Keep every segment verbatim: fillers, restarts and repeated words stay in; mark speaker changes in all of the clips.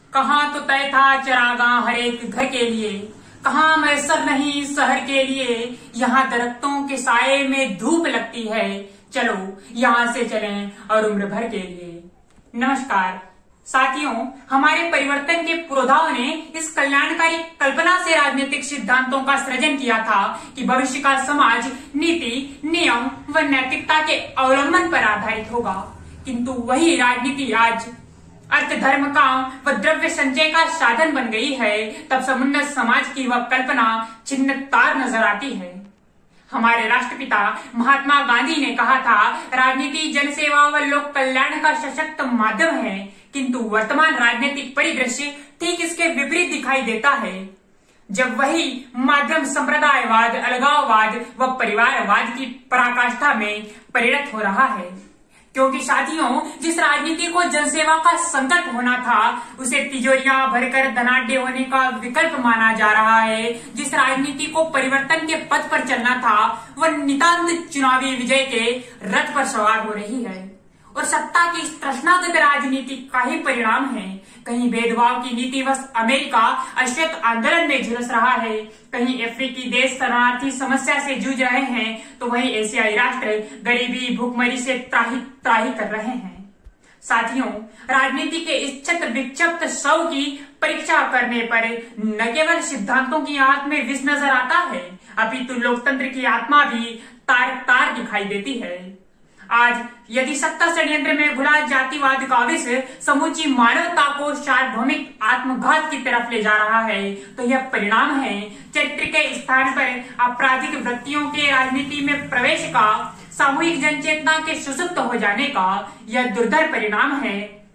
Speaker 1: कहाँ तो तय था चरागाह हर एक घर के लिए, कहाँ मैसर नहीं शहर के लिए। यहाँ दरख्तों के साये में धूप लगती है, चलो यहाँ से चलें और उम्र भर के लिए। नमस्कार साथियों, हमारे परिवर्तन के पुरोधाओं ने इस कल्याणकारी कल्पना से राजनीतिक सिद्धांतों का सृजन किया था कि भविष्य का समाज नीति, नियम व नैतिकता के अवलंबन पर आधारित होगा। किंतु वही राजनीति आज अर्थ, धर्म, काम व द्रव्य संचय का साधन बन गई है, तब समुन्नत समाज की वह कल्पना छिन्न तार नजर आती है। हमारे राष्ट्रपिता महात्मा गांधी ने कहा था, राजनीति जनसेवा व लोक कल्याण का सशक्त माध्यम है। किंतु वर्तमान राजनीतिक परिदृश्य ठीक इसके विपरीत दिखाई देता है, जब वही माध्यम संप्रदायवाद, अलगाववाद व परिवारवाद की पराकाष्ठा में परिणत हो रहा है। क्योंकि साथियों, जिस राजनीति को जनसेवा का संकल्प होना था, उसे तिजोरियां भरकर धनाढ्य होने का विकल्प माना जा रहा है। जिस राजनीति को परिवर्तन के पथ पर चलना था, वह नितांत चुनावी विजय के रथ पर सवार हो रही है। और सत्ता की इस तृष्णागत राजनीति का ही परिणाम है। कहीं भेदभाव की नीतिवश अमेरिका अश्वेत आंदोलन में झुलस रहा है, कहीं अफ्रीकी देश शरणार्थी समस्या से जूझ रहे हैं, तो वहीं एशियाई राष्ट्र गरीबी, भूखमरी से त्राही त्राही कर रहे हैं। साथियों, राजनीति के इस छत्र विक्षिप्त शव की परीक्षा करने पर न केवल सिद्धांतों की आंख में विष नजर आता है, अपितु लोकतंत्र की आत्मा भी तार तार दिखाई देती है। आज यदि सत्ता षड्यंत्र में घुला जातिवाद का विष समूची मानवता को सार्वभौमिक आत्मघात की तरफ ले जा रहा है, तो यह परिणाम है चरित्र के स्थान पर आपराधिक वृत्तियों के राजनीति में प्रवेश का, सामूहिक जनचेतना के सुसुप्त हो जाने का। यह दुर्धर परिणाम है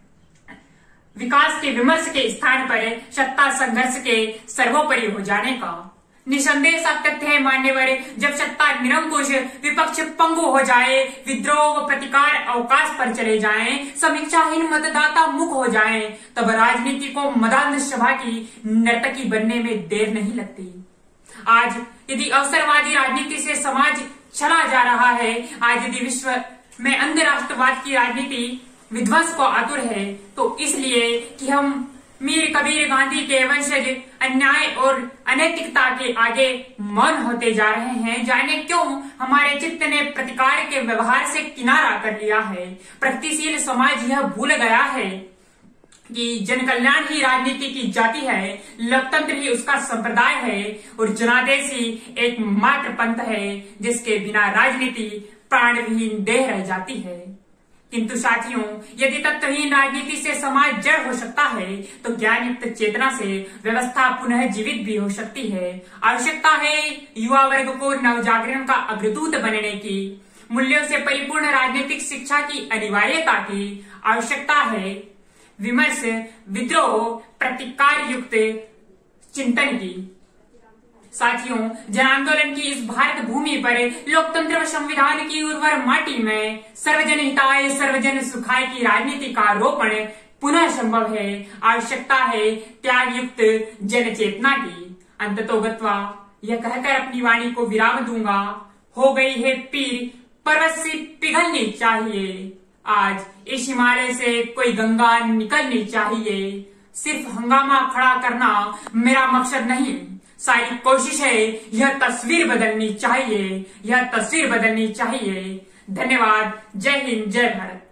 Speaker 1: विकास के विमर्श के स्थान पर सत्ता संघर्ष के सर्वोपरि हो जाने का। निसंदेह सा तथ्य है मान्यवर, जब सत्ता निरंकुश, विपक्ष पंगु हो जाए, विद्रोह व प्रतिकार अवकाश पर चले जाएं, समीक्षाहीन मतदाता मुख हो जाएं, तब राजनीति को मदान्ध सभा की नर्तकी बनने में देर नहीं लगती। आज यदि अवसरवादी राजनीति से समाज चला जा रहा है, आज यदि विश्व में अंध राष्ट्रवाद की राजनीति विध्वंस को आतुर है, तो इसलिए कि हम मीर कबीर गांधी के वंशज अन्याय और अनैतिकता के आगे मौन होते जा रहे हैं। जाने क्यों हमारे चित्त ने प्रतिकार के व्यवहार से किनारा कर लिया है। प्रगतिशील समाज यह भूल गया है कि जन कल्याण ही राजनीति की जाति है, लोकतंत्र ही उसका संप्रदाय है और जनादेश ही एक मात्र पंथ है, जिसके बिना राजनीति प्राणविहीन देह रह जाती है। किंतु साथियों, यदि तत्वहीन राजनीति से समाज जड़ हो सकता है, तो ज्ञानयुक्त चेतना से व्यवस्था पुनः जीवित भी हो सकती है। आवश्यकता है युवा वर्ग को नवजागरण का अग्रदूत बनने की, मूल्यों से परिपूर्ण राजनीतिक शिक्षा की अनिवार्यता की। आवश्यकता है विमर्श, विद्रोह, प्रतिकार युक्त चिंतन की। साथियों, जन आंदोलन की इस भारत भूमि पर, लोकतंत्र व संविधान की उर्वर माटी में सर्वजन हिताय सर्वजन सुखाय की राजनीति का रोपण पुनः संभव है। आवश्यकता है त्याग युक्त जन चेतना की। अंततोगत्वा यह कहकर अपनी वाणी को विराम दूंगा। हो गई है पीर, पर्वत से पिघलनी चाहिए। आज इस हिमालय से कोई गंगा निकलनी चाहिए। सिर्फ हंगामा खड़ा करना मेरा मकसद नहीं, सारी कोशिश है यह तस्वीर बदलनी चाहिए, यह तस्वीर बदलनी चाहिए। धन्यवाद। जय हिंद, जय भारत।